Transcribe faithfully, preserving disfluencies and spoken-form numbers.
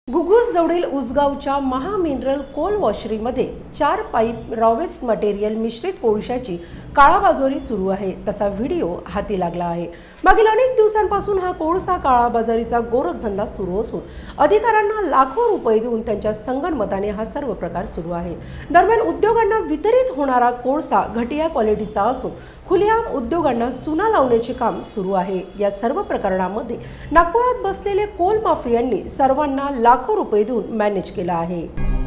घुगुस जवळील उसगावच्या महा mineral Coal वॉशरीमध्ये चार pipe raw waste material मिश्रित कोळशाची काळाबाजारी सुरू आहे, तसा व्हिडिओ हाती लागला आहे। मागील अनेक दिवसांपासून हा कोळसा काळाबाजारीचा गोरखधंदा सुरू असून अधिकाऱ्यांना लाखो रुपये देऊन त्यांच्या संगनमताने हा सर्व प्रकार सुरू आहे। दरम्यान उद्योगांना वितरित होणारा कोळसा घटिया क्वालिटीचा असून खुलेआम उद्योगांना चुना लावण्याचे काम सुरू आहे। या सर्व प्रकरणामध्ये नागपुरात बसलेले कोल माफियांनी सर्वांना लाखो रुपये देऊन मॅनेज केला आहे।